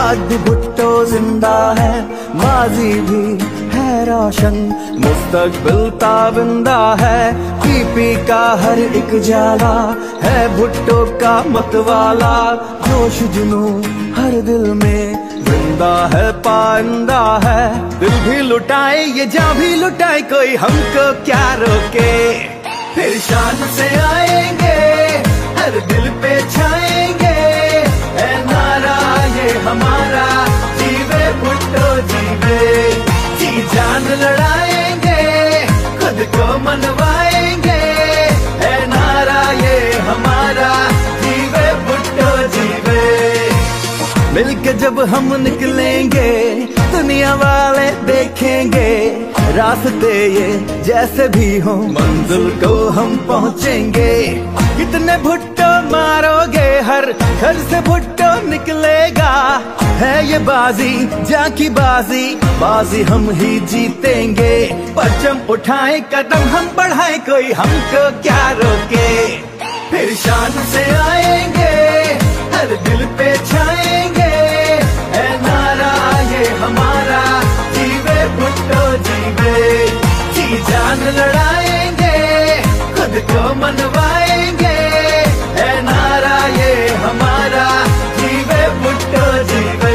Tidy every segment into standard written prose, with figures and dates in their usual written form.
आज भी भुट्टो जिंदा है, माजी भी है रोशन, मुस्तकबिल ताबिंदा है। पीपी का हर एक जाला है भुट्टो का मतवाला, जोश जुनू हर दिल में जिंदा है, पाइंदा है। दिल भी लुटाए ये जान भी लुटाए, कोई हमको क्या रोके। फिर शान से आएंगे, हर दिल पे छाएंगे, है नारा ये हमारा, जीवे भुट्टो जीवे। जी जान लड़ाएंगे, खुद को मनवाएंगे, है नारा ये हमारा, जीवे भुट्टो जीवे। मिलके जब हम निकलेंगे, दुनिया वाले देखेंगे, रास्ते ये जैसे भी हो मंजिल को हम पहुँचेंगे। कितने भुट्टो मारोगे, हर घर से भुट्टो निकलेगा, है ये बाजी जाकी बाजी, बाजी हम ही जीतेंगे। परचम उठाए कदम हम बढ़ाए, कोई हमको क्या रोके। फिर शान से आएंगे, हर दिल पे छाएंगे, है नारा ये हमारा, जीवे भुट्टो जीवे। जी जान लड़ाएंगे, खुद को मनवाएंगे, है नारा ये हमारा, जीवे भुट्टो जीवे।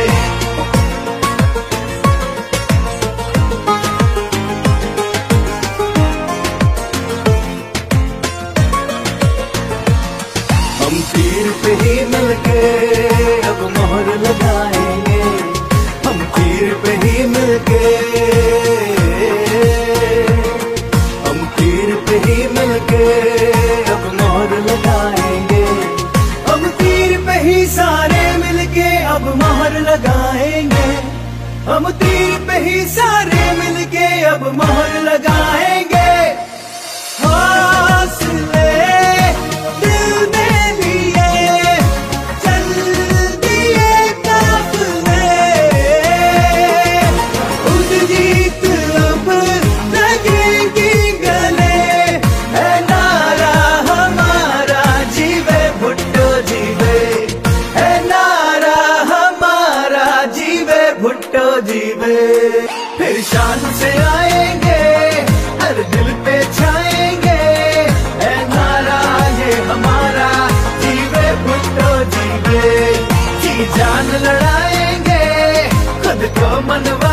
हम तीर पे ही मिलके अब मोहर लगाएंगे, हम तीर पे ही मिलके, हम तीर पे ही मिलके अब मोहर लगाएंगे। हम तीर पे ही सारे मिलके अब मोहर लगाएंगे, हम तीर पे ही सारे मिलके अब मोहर लगाएंगे। हौसले दिल में लिए चल दिए काफिले, खुद जीत अब लगेगी गले, है नारा हमारा, जीवे भुट्टो जीवे, है नारा हमारा, जीवे भुट्टो जीवे। फिर शान से आएंगे, हर दिल पे छाएंगे, है नारा ये हमारा, जीवे भुट्टो जीवे। जी जान लड़ाएंगे, खुद को मनवा